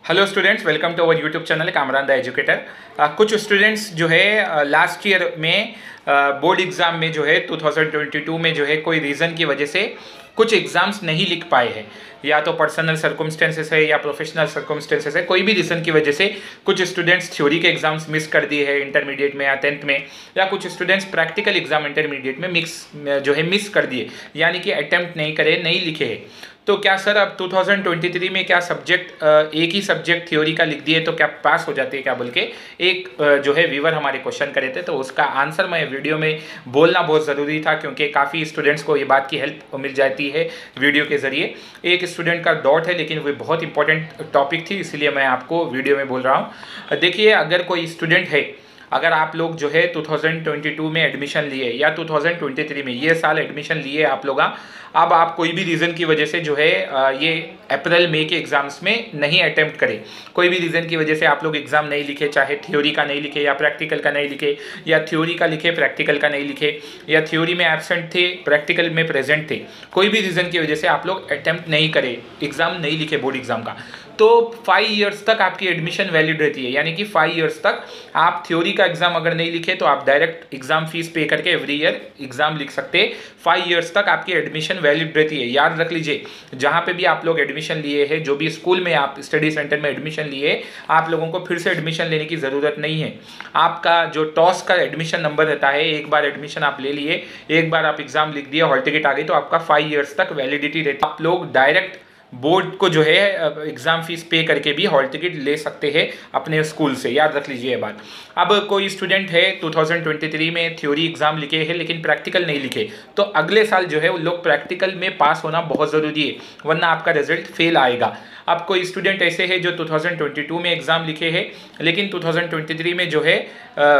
Hello students, welcome to our YouTube channel Kamran the educator. कुछ students जो है last year में बोर्ड एग्ज़ाम में जो है 2022 में जो है कोई रीज़न की वजह से कुछ एग्ज़ाम्स नहीं लिख पाए हैं, या तो पर्सनल सर्कमस्टेंसेस है या प्रोफेशनल सर्कमस्टेंसेस है। कोई भी रीज़न की वजह से कुछ स्टूडेंट्स थ्योरी के एग्ज़ाम्स मिस कर दिए हैं इंटरमीडिएट में या 10th में, या कुछ स्टूडेंट्स प्रैक्टिकल एग्ज़ाम इंटरमीडिएट में मिस कर दिए, यानी कि अटैम्प्ट नहीं करे, नहीं लिखे हैं। तो क्या सर अब 2023 में क्या सब्जेक्ट एक ही सब्जेक्ट थ्योरी का लिख दिए तो क्या पास हो जाते हैं क्या, बोल के एक जो है व्यूवर हमारे क्वेश्चन करे थे। तो उसका आंसर मैं वीडियो में बोलना बहुत ज़रूरी था, क्योंकि काफ़ी स्टूडेंट्स को ये बात की हेल्प मिल जाती है वीडियो के ज़रिए। एक स्टूडेंट का डाउट है, लेकिन वो बहुत इंपॉर्टेंट टॉपिक थी, इसलिए मैं आपको वीडियो में बोल रहा हूँ। देखिए, अगर कोई स्टूडेंट है, अगर आप लोग जो है 2022 में एडमिशन लिए या 2023 में ये साल एडमिशन लिए आप लोग, अब आप कोई भी रीज़न की वजह से जो है ये अप्रैल मई के एग्ज़ाम्स में नहीं अटेम्प्ट करें, कोई भी रीज़न की वजह से आप लोग एग्ज़ाम नहीं लिखे, चाहे थ्योरी का नहीं लिखे या प्रैक्टिकल का नहीं लिखे, या थ्योरी का लिखे प्रैक्टिकल का नहीं लिखे, या थ्योरी में एब्सेंट थे प्रैक्टिकल में प्रेजेंट थे, कोई भी रीज़न की वजह से आप लोग अटेम्प्ट नहीं करें, एग्ज़ाम नहीं लिखे बोर्ड एग्ज़ाम का, तो 5 इयर्स तक आपकी एडमिशन वैलिड रहती है। यानी कि 5 इयर्स तक आप थ्योरी का एग्जाम अगर नहीं लिखे तो आप डायरेक्ट एग्जाम फीस पे करके एवरी ईयर एग्जाम लिख सकते हैं। 5 इयर्स तक आपकी एडमिशन वैलिड रहती है। याद रख लीजिए, जहाँ पे भी आप लोग एडमिशन लिए हैं, जो भी स्कूल में आप स्टडी सेंटर में एडमिशन लिए, आप लोगों को फिर से एडमिशन लेने की ज़रूरत नहीं है। आपका जो टॉस का एडमिशन नंबर रहता है, एक बार एडमिशन आप ले लिए, एक बार आप एग्जाम लिख दिए, हॉल टिकट आ गई, तो आपका 5 इयर्स तक वैलिडिटी रहती है। आप लोग डायरेक्ट बोर्ड को जो है एग्ज़ाम फीस पे करके भी हॉल टिकट ले सकते हैं अपने स्कूल से। याद रख लीजिए ये बात। अब कोई स्टूडेंट है 2023 में थ्योरी एग्ज़ाम लिखे हैं लेकिन प्रैक्टिकल नहीं लिखे, तो अगले साल जो है उन लोग प्रैक्टिकल में पास होना बहुत ज़रूरी है, वरना आपका रिजल्ट फेल आएगा। अब कोई स्टूडेंट ऐसे है जो 2022 में एग्ज़ाम लिखे हैं लेकिन 2023 में जो है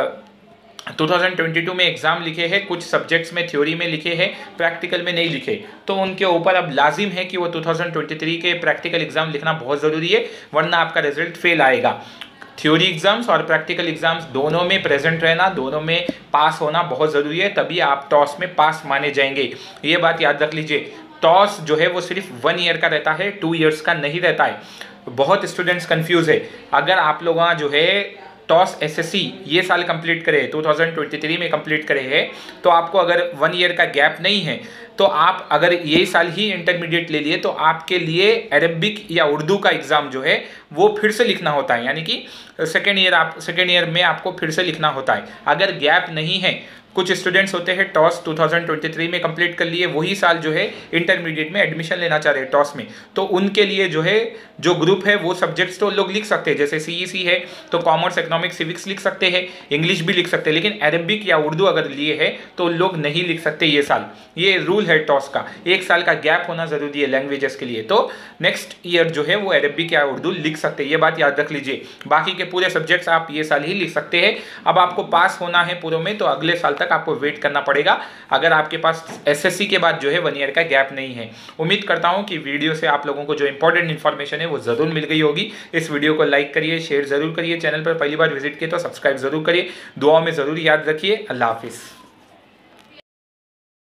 2022 में एग्ज़ाम लिखे हैं, कुछ सब्जेक्ट्स में थ्योरी में लिखे हैं, प्रैक्टिकल में नहीं लिखे, तो उनके ऊपर अब लाजिम है कि वो 2023 के प्रैक्टिकल एग्ज़ाम लिखना बहुत ज़रूरी है, वरना आपका रिजल्ट फेल आएगा। थ्योरी एग्ज़ाम्स और प्रैक्टिकल एग्ज़ाम्स दोनों में प्रेजेंट रहना, दोनों में पास होना बहुत ज़रूरी है, तभी आप टॉस में पास माने जाएंगे। ये बात याद रख लीजिए। टॉस जो है वो सिर्फ 1 ईयर का रहता है, 2 ईयर्स का नहीं रहता है। बहुत स्टूडेंट्स कन्फ्यूज़ है। अगर आप लोग जो है टॉस एसएससी ये साल कंप्लीट करे, 2023 में कंप्लीट करे है, तो आपको अगर 1 ईयर का गैप नहीं है, तो आप अगर ये साल ही इंटरमीडिएट ले लिए, तो आपके लिए अरबिक या उर्दू का एग्ज़ाम जो है वो फिर से लिखना होता है। यानी कि सेकेंड ईयर में आपको फिर से लिखना होता है। अगर गैप नहीं है, कुछ स्टूडेंट्स होते हैं टॉस 2023 में कंप्लीट कर लिए, वही साल जो है इंटरमीडिएट में एडमिशन लेना चाह रहे हैं टॉस में, तो उनके लिए जो है जो ग्रुप है वो सब्जेक्ट्स तो लोग लिख सकते हैं। जैसे सीईसी है तो कॉमर्स, इकोनॉमिक्स, सिविक्स लिख सकते हैं, इंग्लिश भी लिख सकते हैं, लेकिन अरबिक या उर्दू अगर लिए है तो लोग नहीं लिख सकते ये साल। ये रूल है टॉस का, 1 साल का गैप होना ज़रूरी है लैंग्वेजेस के लिए, तो नेक्स्ट ईयर जो है वो अरबिक या उर्दू लिख सकते हैं। ये बात याद रख लीजिए। बाकी के पूरे सब्जेक्ट्स आप ये साल ही लिख सकते हैं। अब आपको पास होना है पूरे में, तो अगले साल तक आपको वेट करना पड़ेगा, अगर आपके पास एसएससी के बाद जो है 1 ईयर का गैप नहीं है। उम्मीद करता हूं कि वीडियो से आप लोगों को जो इंपॉर्टेंट इन्फॉर्मेशन है वो ज़रूर मिल गई होगी। इस वीडियो को लाइक करिए, शेयर ज़रूर करिए, चैनल पर पहली बार विजिट किए तो सब्सक्राइब ज़रूर करिए, दुआओं में ज़रूर याद रखिए। अल्लाह हाफिज़।